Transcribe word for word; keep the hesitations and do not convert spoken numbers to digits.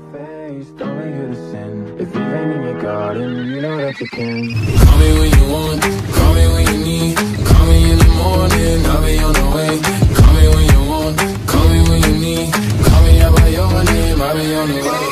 face, don't make it a sin. If it ain't in your garden, you know that you can. Call me when you want, call me when you need. Call me in the morning, I'll be on the way. Call me when you want, call me when you need. Call me out by your name, I'll be on the way.